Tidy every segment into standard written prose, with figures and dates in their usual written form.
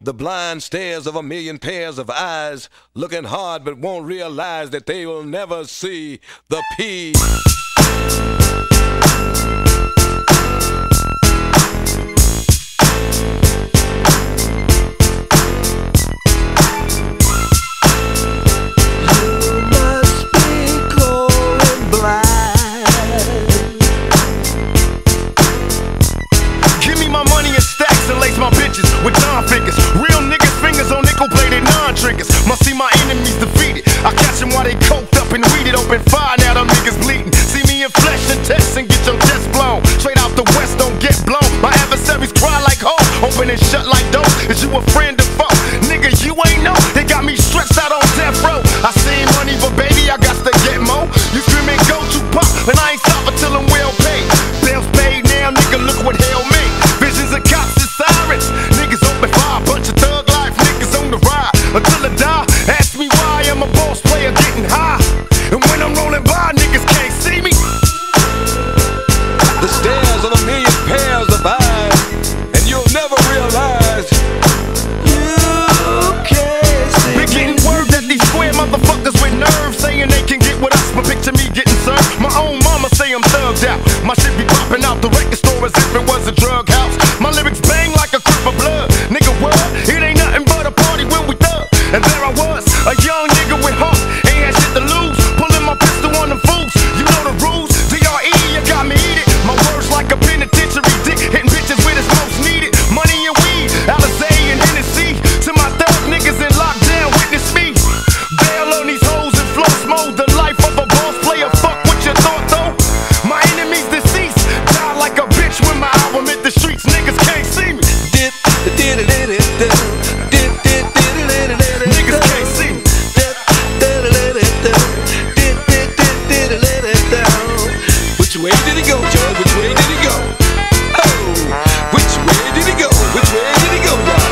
The blind stares of a million pairs of eyes, looking hard but won't realize that they will never see the P. My bitches with John figures, real niggas fingers on nickel-plated non-triggers. Must see my enemies defeated. I catch them while they coked up and weeded. Open fire, now them niggas bleeding. See me in flesh and test and get your chest blown. Straight out the west, don't get blown. My adversaries cry like ho, open and shut like dope. Is you a friend or foe? Nigga, you ain't know. They got me stretched out on death row. I seen money, but baby, I got to get more. You screaming go to pop, and I ain't stopping till I'm well paid. Bills paid now, nigga, look what hell made. Visions of cops and sirens. Niggas open fire, bunch of thug life niggas on the ride until I die. Ask me why I'm a boss player getting high, and when I'm rolling by, niggas can't see me. The stares of a million pairs of eyes, and you'll never realize you can't see me. Been getting word that these square motherfuckers with nerves saying they can get with us, but picture me getting served. My own mama say I'm thugged out. My shit be popping out the record store as if it was a drug house. My lyrics bang like a crip of blood. Nigga, what? It ain't nothing but a party when we thug. And there I was, a young nigga with heart, ain't had shit to lose. Pulling my pistol on them fools. You know the rules. DRE, you got me eat it. My words like a penitentiary dick, hitting bitches where it's most needed. Money and weed, Alizé and Hennessy. To my thug niggas in lockdown, witness me. Bail on these hoes and floss mode. The life of a boss player. Fuck what you thought though. My enemies deceased. Die like a bitch when my album hit the streets. Niggas can't see me. Niggas can't see me. Which way did he go, Joe? Which way did he go? Oh, which way did he go? Which way did he go, Joe?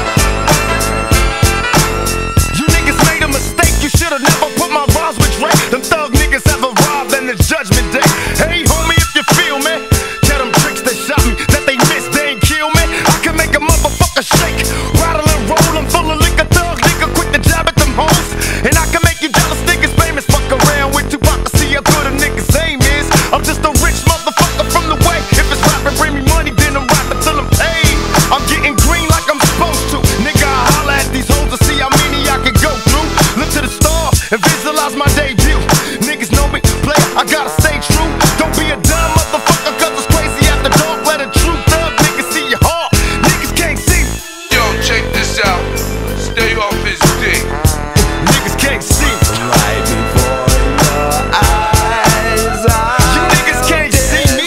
You niggas made a mistake. You should've never put my rhymes with Dre. Them thug niggas have arrived and it's judgment day. Hey, homie, if you feel me, tell them tricks that shot me that they missed, they ain't kill me. I can make a motherfucker shake, rattle and roll. I'm full of liquor, thug nigga, quick to jab at them hoes. And I can make you jealous niggas famous. Fuck around with Tupac to see how good a nigga's aim is. I'm just a rich motherfucker from the way. If it's rapping, bring me money, then I'm rapping till I'm paid. I'm getting green like I'm supposed to. Nigga, I holla at these hoes to see how many I can go through. Look to the stars and visualize my debut. Niggas know me, play, I gotta stay true. Don't be a dumb motherfucker, cause it's crazy at the dark. Let a true thug nigga see your heart. Niggas can't see me. Yo, check this out. Stay off his dick. Niggas can't see me. Right before your eyes, you niggas can't see me.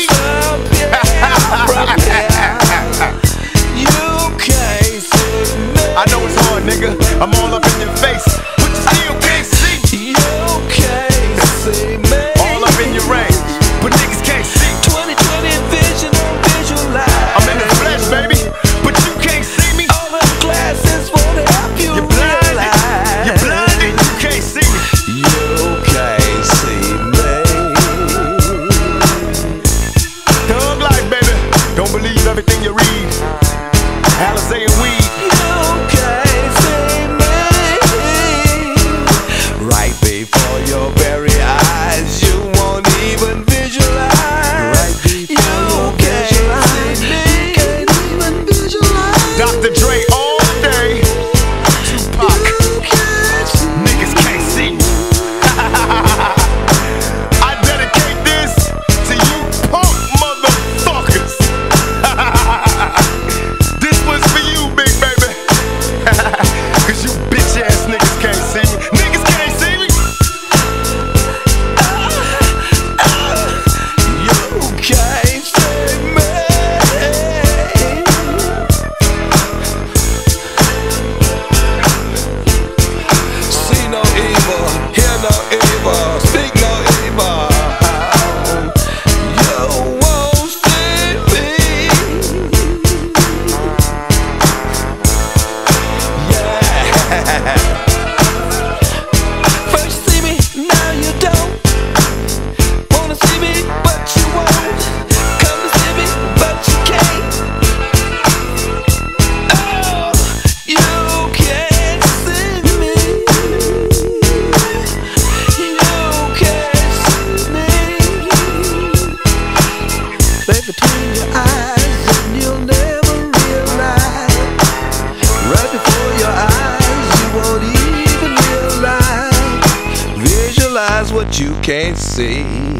You can't see me. I know it's hard, nigga. I'm all up in your face, but you still can't see me. You can't see me. All up in your range, but niggas can't see. 20/20 vision on visualize. I'm in the flesh, baby, but you can't see me. All the glasses won't help you. You're blinded. You're blinded. You can't see me. You can't see me. Thug life, baby. Don't believe everything you read. Alizé and weed. You can't see me. Right before your very eyes, you won't even visualize. Right before your can't see me. you can't even visualize. Dr. Dre all day. Tupac. Niggas can't see me. I dedicate this to you punk motherfuckers. This was for you, big baby. Cause you bitch ass niggas can't see me. Niggas can't see me. You can't see me. you can't see.